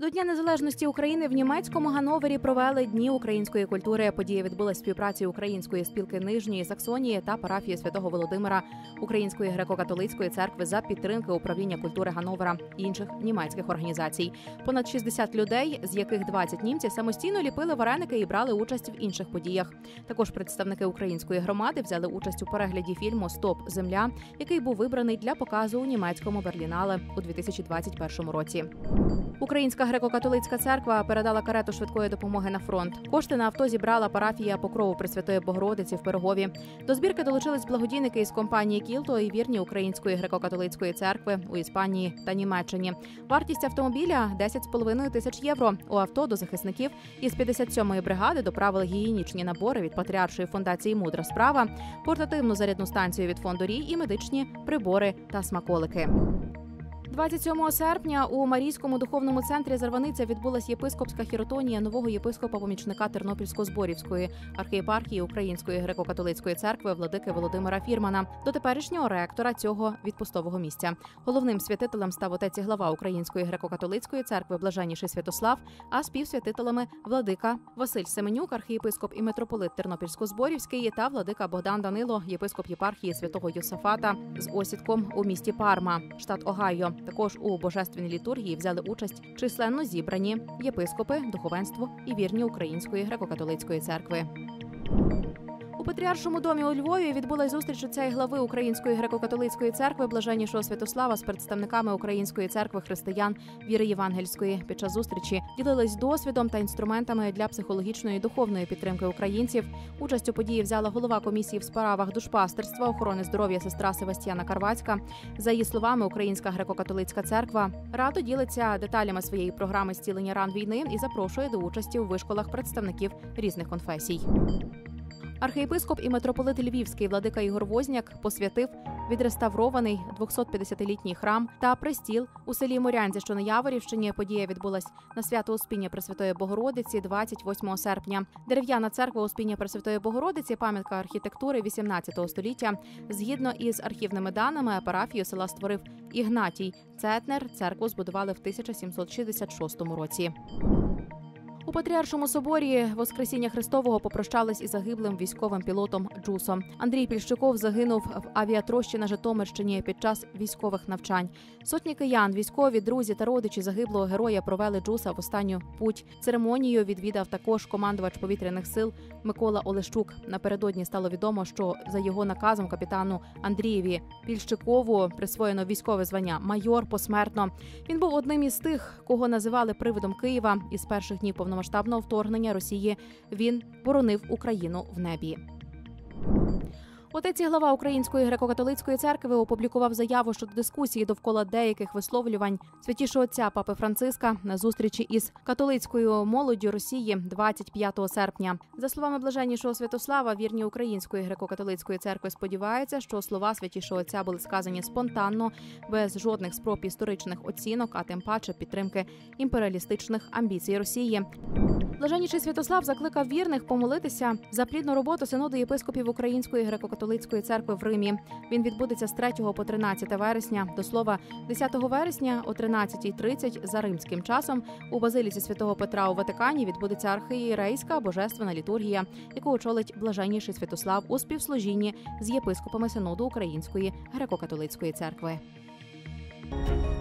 До Дня незалежності України в німецькому Ганновері провели Дні української культури. Подія відбулась в співпраці Української спілки Нижньої Саксонії та парафії Святого Володимира Української греко-католицької церкви за підтримки управління культури Ганновера і інших німецьких організацій. Понад 60 людей, з яких 20 німці, самостійно ліпили вареники і брали участь в інших подіях. Також представники української громади взяли участь у перегляді фільму «Стоп, земля», який був вибраний для показу у німецькому Берлінале у 2021 році. Українська греко-католицька церква передала карету швидкої допомоги на фронт. Кошти на авто зібрала парафія Покрову Пресвятої Богородиці в Пирогові. До збірки долучились благодійники із компанії «Кілто» і вірні Української греко-католицької церкви у Іспанії та Німеччині. Вартість автомобіля – 10,5 тисяч євро. У авто до захисників із 57-ї бригади доправили гігієнічні набори від Патріаршої фундації «Мудра справа», портативну зарядну станцію від фонду «Рій» і медичні прибори та смаколики. 27 серпня у Марійському духовному центрі Зарваниця відбулась єпископська хіротонія нового єпископа-помічника Тернопільсько-Зборівської архієпархії Української греко-католицької церкви владики Володимира Фірмана до теперішнього ректора цього відпустового місця. Головним святителем став отець і глава Української греко-католицької церкви Блаженніший Святослав, а співсвятителями владика Василь Семенюк, архієпископ і митрополит Тернопільсько-Зборівський, та владика Богдан Данило, єпископ єпархії Святого Йосафата з осідком у місті Парма, штат Огайо. Також у божественній літургії взяли участь численно зібрані єпископи, духовенство і вірні Української греко-католицької церкви. У Патріаршому домі у Львові відбулась зустріч отця і глави Української греко-католицької церкви Блаженнішого Святослава з представниками Української церкви християн віри євангельської. Під час зустрічі ділились досвідом та інструментами для психологічної і духовної підтримки українців. Участь у події взяла голова комісії в справах душпастерства, охорони здоров'я сестра Севастьяна Карвацька. За її словами, Українська греко-католицька церква радо ділиться деталями своєї програми зцілення ран війни і запрошує до участі у вишколах представників різних конфесій. Архієпископ і митрополит Львівський владика Ігор Возняк посвятив відреставрований 250-літній храм та престіл у селі Морянці, що на Яворівщині. Подія відбулась на свято Успіння Пресвятої Богородиці 28 серпня. Дерев'яна церква Успіння Пресвятої Богородиці – пам'ятка архітектури 18 століття. Згідно із архівними даними, парафію села створив Ігнатій Цетнер. Церкву збудували в 1766 році. У Патріаршому соборі Воскресіння Христового попрощались із загиблим військовим пілотом Джусом. Андрій Пільщиков загинув в авіатрощі на Житомирщині під час військових навчань. Сотні киян, військові, друзі та родичі загиблого героя провели Джуса в останню путь. Церемонію відвідав також командувач повітряних сил Микола Олещук. Напередодні стало відомо, що за його наказом капітану Андрієві Пільщикову присвоєно військове звання майор посмертно. Він був одним із тих, кого називали привидом Києва. Із перших днів повномасштабного вторгнення Росії він боронив Україну в небі. Отець і глава Української греко-католицької церкви опублікував заяву щодо дискусії довкола деяких висловлювань святішого отця Папи Франциска на зустрічі із католицькою молоддю Росії 25 серпня. За словами Блаженнішого Святослава, вірні Української греко-католицької церкви сподіваються, що слова святішого отця були сказані спонтанно, без жодних спроб історичних оцінок, а тим паче підтримки імперіалістичних амбіцій Росії. Блаженніший Святослав закликав вірних помолитися за плідну роботу синоду єпископів Української греко-католицької церкви в Римі. Він відбудеться з 3 по 13 вересня. До слова, 10 вересня о 13:30 за римським часом у базиліці Святого Петра у Ватикані відбудеться архієрейська божественна літургія, яку очолить Блаженніший Святослав у співслужінні з єпископами синоду Української греко-католицької церкви.